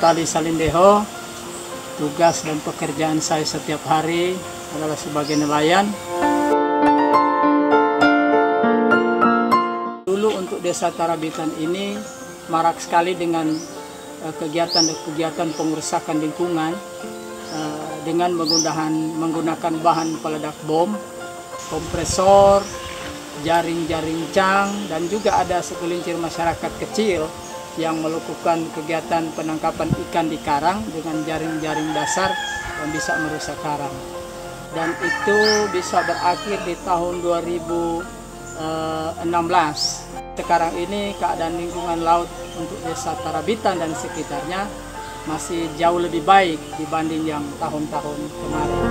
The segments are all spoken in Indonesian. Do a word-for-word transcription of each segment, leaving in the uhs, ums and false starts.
Tali Salindeho. Tugas dan pekerjaan saya setiap hari adalah sebagai nelayan. Dulu untuk Desa Tarabitan ini marak sekali dengan kegiatan kegiatan pengerusakan lingkungan dengan menggunakan menggunakan bahan peledak bom, kompresor, jaring-jaring cang, dan juga ada segelintir masyarakat kecil yang melakukan kegiatan penangkapan ikan di karang dengan jaring-jaring dasar yang bisa merusak karang. Dan itu bisa berakhir di tahun dua ribu enam belas. Sekarang ini keadaan lingkungan laut untuk Desa Tarabitan dan sekitarnya masih jauh lebih baik dibanding yang tahun-tahun kemarin.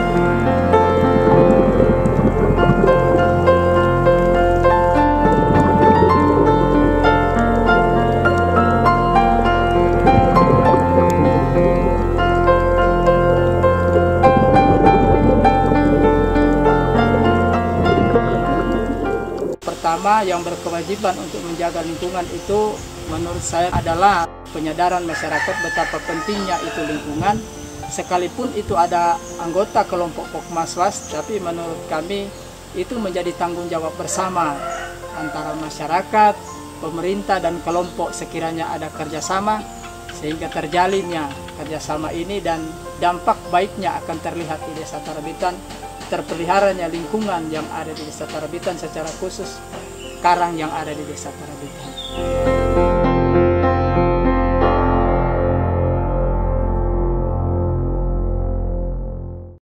Pertama, yang berkewajiban untuk menjaga lingkungan itu menurut saya adalah penyadaran masyarakat betapa pentingnya itu lingkungan. Sekalipun itu ada anggota kelompok Pokmaswas, tapi menurut kami itu menjadi tanggung jawab bersama antara masyarakat, pemerintah, dan kelompok sekiranya ada kerjasama sehingga terjalinnya kerjasama ini dan dampak baiknya akan terlihat di Desa Tarabitan, terpeliharanya lingkungan yang ada di Desa Tarabitan, secara khusus karang yang ada di Desa Tarabitan.